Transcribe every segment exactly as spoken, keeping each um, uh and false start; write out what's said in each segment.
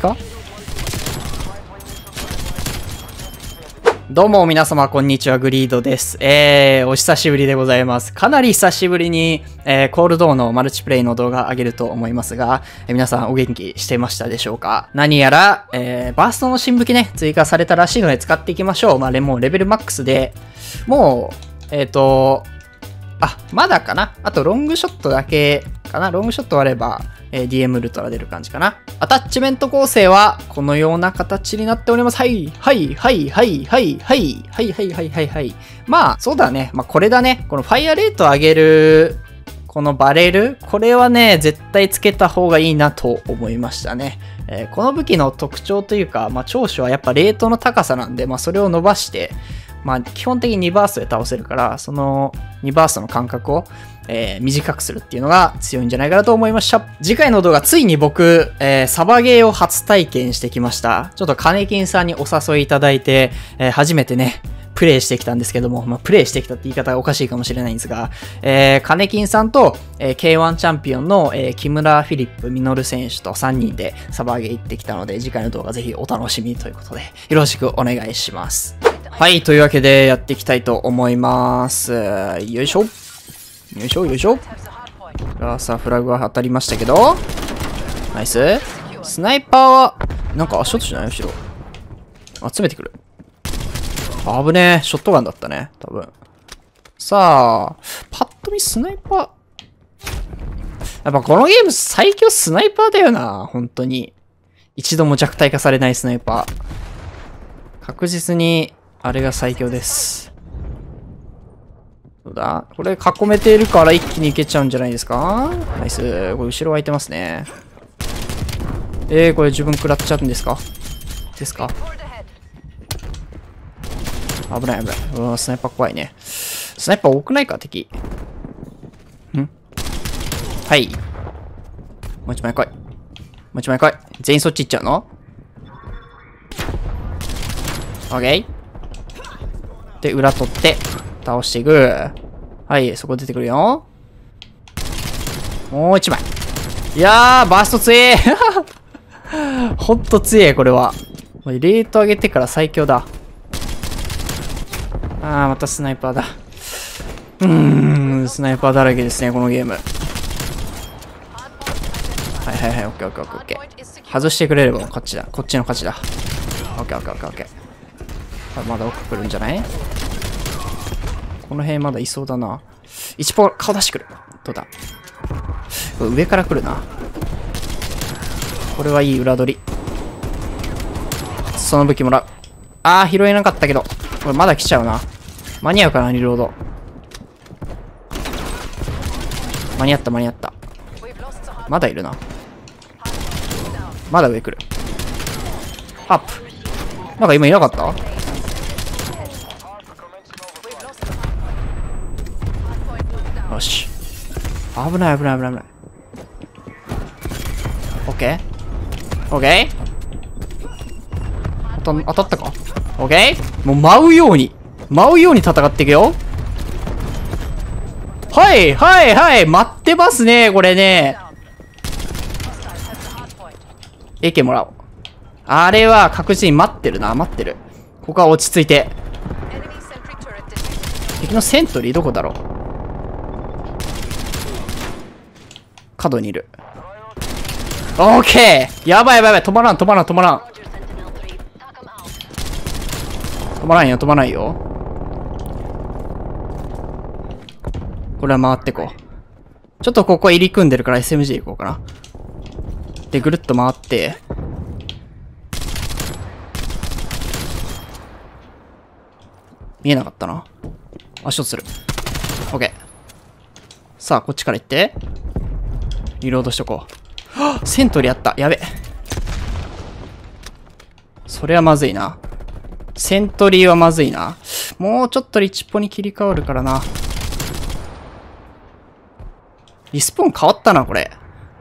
か？どうも皆様こんにちは、グリードです。えー、お久しぶりでございます。かなり久しぶりに、えー、コールドーのマルチプレイの動画上げると思いますが、えー、皆さんお元気してましたでしょうか？何やら、えー、バーストの新武器ね、追加されたらしいので使っていきましょう。まあ、レもうレベルマックスで、もう、えっと、あ、まだかな？あとロングショットだけかな？ロングショットあれば、えー、ディーエム ウルトラ出る感じかな。アタッチメント構成はこのような形になっております。はい、はい、はい、はい、はい、はい、はい、はい、はい、はい、はい。まあ、そうだね。まあ、これだね。このファイアレート上げる、このバレル、これはね、絶対つけた方がいいなと思いましたね。えー、この武器の特徴というか、まあ、長所はやっぱレートの高さなんで、まあ、それを伸ばして、まあ、基本的ににバーストで倒せるから、そのにバーストの間隔を、えー、短くするっていうのが強いんじゃないかなと思いました。次回の動画、ついに僕、えー、サバゲーを初体験してきました。ちょっと金金さんにお誘いいただいて、えー、初めてね、プレイしてきたんですけども、まあ、プレイしてきたって言い方がおかしいかもしれないんですが、えー、金金さんと、えー、ケーワン チャンピオンの、えー、木村フィリップ・ミノル選手とさんにんでサバゲー行ってきたので、次回の動画ぜひお楽しみということで、よろしくお願いします。はい、というわけでやっていきたいと思います。よいしょ。よいしょ、よいしょ。さあ、フラグは当たりましたけど。ナイス。スナイパーは、なんか足音しない後ろ。集めてくる。あぶねえ。ショットガンだったね。多分。さあ、パッと見スナイパー。やっぱこのゲーム最強スナイパーだよな。本当に。一度も弱体化されないスナイパー。確実に、あれが最強です。どうだ？これ囲めているから一気にいけちゃうんじゃないですか？ナイス。これ後ろ空いてますね。えー、これ自分食らっちゃうんですか？ですか？危ない危ない。うわ、スナイパー怖いね。スナイパー多くないか敵。ん？はい。もう一枚来い。もう一枚来い。全員そっち行っちゃうの？オッケー。で、裏取って、倒していく。はい、そこ出てくるよ。もう一枚。いやー、バースト強えほんと強え、これは。レート上げてから最強だ。あー、またスナイパーだ。うーん、スナイパーだらけですね、このゲーム。はいはいはい、オッケーオッケーオッケーオッケー。外してくれればこっちだ。こっちの勝ちだ。オッケーオッケーオッケーオッケー。まだ奥来るんじゃない？この辺まだいそうだな。いちポ顔出してくる。どうだ？上から来るな。これはいい裏取り。その武器もらう。あー、拾えなかったけど。これまだ来ちゃうな。間に合うかな、リロード。間に合った間に合った。まだいるな。まだ上来る。アップ。なんか今いなかった？よし。危ない危ない危ない危ない。オッケーオッケー当たったか？オッケーもう舞うように、舞うように戦っていくよ。はいはいはい、待ってますね、これね。エーケー もらおう。あれは確実に待ってるな、待ってる。ここは落ち着いて。敵のセントリーどこだろう？角にいる。オーケー！やばいやばいやばい。止まらん止まらん止まらん。止まらんよ止まらんよ。これは回ってこう。ちょっとここ入り組んでるから エスエムジー 行こうかな。で、ぐるっと回って。見えなかったな。足音する。オッケー。さあ、こっちから行って。リロードしとこう。はっ！セントリーあった。やべ。それはまずいな。セントリーはまずいな。もうちょっとリチポに切り替わるからな。リスポーン変わったな、これ。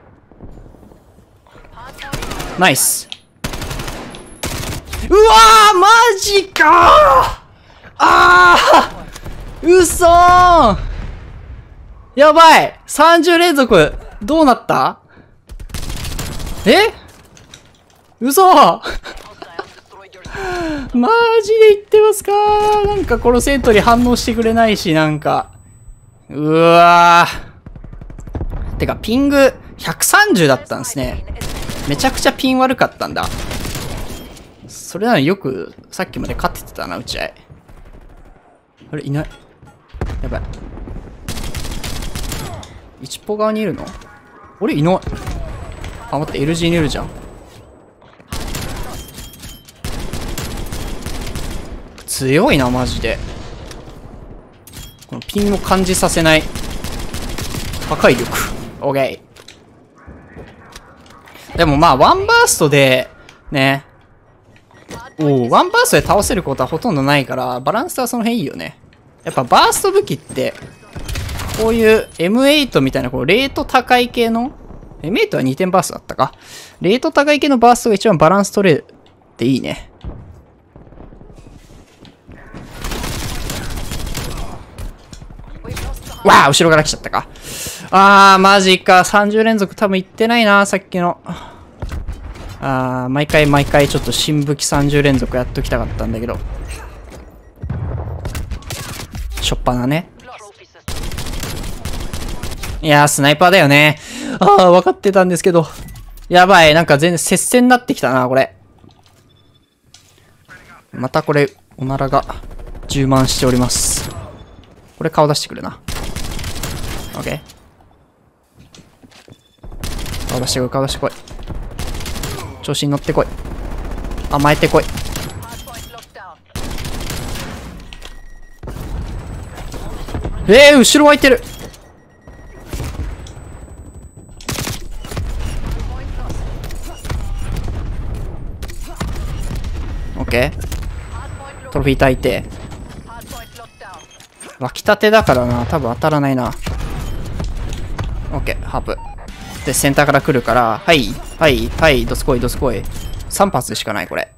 ナイス。うわーマジかーあー嘘ーやばい !さんじゅう 連続どうなったえ嘘マジで言ってますか？なんかこのセントリー反応してくれないし、なんか。うわー。てか、ピングひゃくさんじゅうだったんですね。めちゃくちゃピン悪かったんだ。それなのによく、さっきまで勝ててたな、打ち合い。あれ、いない。やばい。一歩側にいるの？俺いない。あ、待って、エルジー にいるじゃん。強いな、マジで。このピンを感じさせない破壊力。オーケー。でもまあ、ワンバーストで、ね。おお、ワンバーストで倒せることはほとんどないから、バランスはその辺いいよね。やっぱバースト武器って、こういう エムエイト みたいな、こう、レート高い系の、エムエイト はにてんバーストだったか。レート高い系のバーストが一番バランス取れるっていいね。わあ、後ろから来ちゃったか。あー、マジか。さんじゅう連続多分いってないな、さっきの。あー、毎回毎回ちょっと新武器さんじゅう連続やっときたかったんだけど。しょっぱなね。いやー、スナイパーだよね。あー、分かってたんですけど。やばい、なんか全然接戦になってきたな、これ。またこれ、おならが充満しております。これ顔出してくるな。オッケー。顔出してこい、顔出してこい。調子に乗ってこい。甘えてこい。えー、後ろ空いてる。オッケー。トロフィー焚いて。湧きたてだからな。多分当たらないな。オッケー、ハープ。で、センターから来るから、はい、はい、はい、どすこい、どすこい。さん発しかない、これ。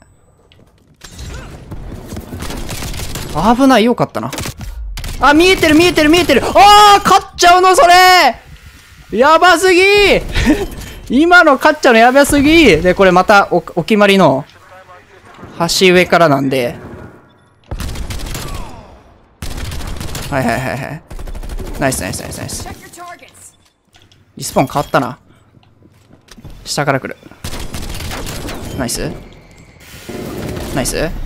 危ない、よかったな。あ、見えてる、見えてる、見えてる。あー、勝っちゃうの、それやばすぎ今の勝っちゃうのやばすぎで、これまたお、お決まりの、端上からなんで。はいはいはいはい。ナイスナイスナイスナイス。リスポーン変わったな。下から来る。ナイスナイス。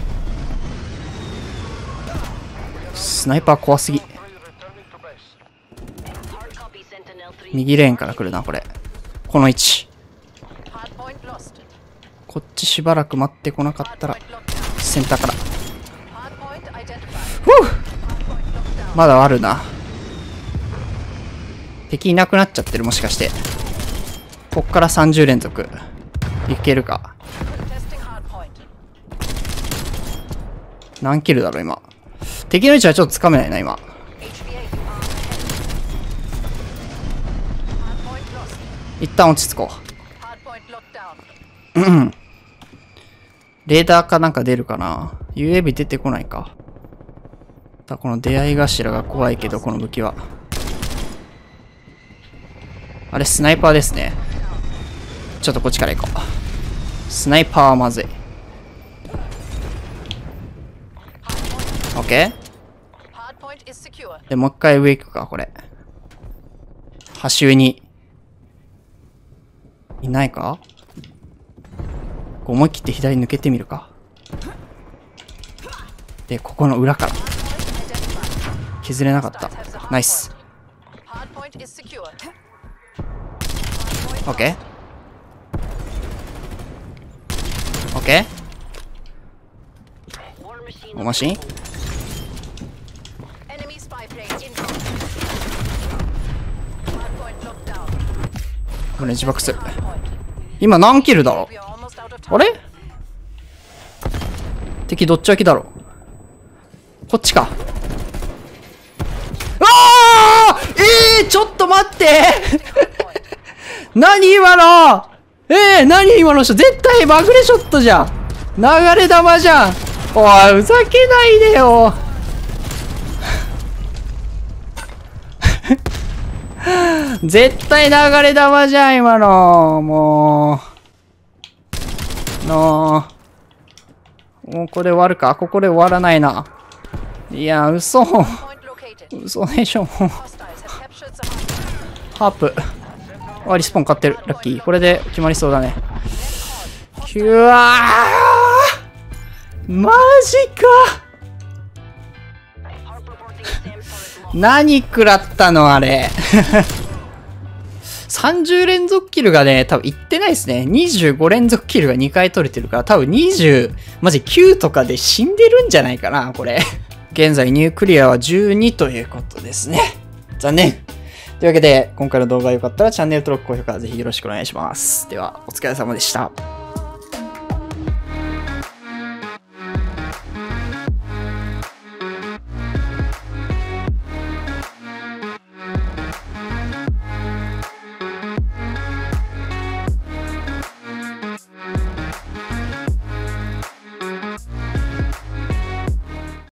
スナイパー怖すぎ。右レーンから来るな、これ。この位置。こっちしばらく待ってこなかったら、センターから。ふぅまだあるな。敵いなくなっちゃってる、もしかして。こっからさんじゅう連続。いけるか。何キルだろう、今。敵の位置はちょっとつかめないな、今。一旦落ち着こう。うん。レーダーかなんか出るかな。ユーエービー 出てこないか。だこの出会い頭が怖いけど、この武器は。あれ、スナイパーですね。ちょっとこっちから行こう。スナイパーはまずい。オッケー。で、もう一回上行くか、これ。端上に。いないか？思い切って左抜けてみるか。で、ここの裏から。削れなかった。ナイス。オッケー。オッケー。おマシン？これ自爆する。今何キルだろう？あれ？敵どっち脇だろう？こっちか。ああ！えー、ちょっと待って何今のえー、何今の人絶対まぐれショットじゃん。流れ弾じゃん。おい、ふざけないでよ絶対流れ弾じゃん、今の。もう。 もうここで終わるか？ここで終わらないな。いや、嘘。嘘でしょ。ハープ。あ、リスポン買ってる。ラッキー。これで決まりそうだね。きゅわーマジか何食らったのあれ。さんじゅう連続キルがね、多分いってないですね。にじゅうご連続キルがにかい取れてるから、多分にじゅう、マジきゅうとかで死んでるんじゃないかな、これ。現在ニュークリアはじゅうにということですね。残念。というわけで、今回の動画が良かったらチャンネル登録、高評価ぜひよろしくお願いします。では、お疲れ様でした。